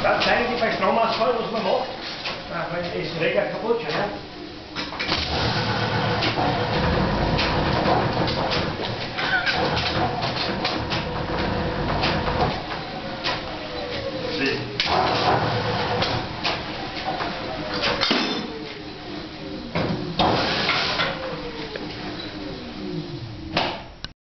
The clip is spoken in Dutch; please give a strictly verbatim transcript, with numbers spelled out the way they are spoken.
Ja, het zijn die bij stroomaansluit als men mocht. Maar dan is de reker kapot, ja.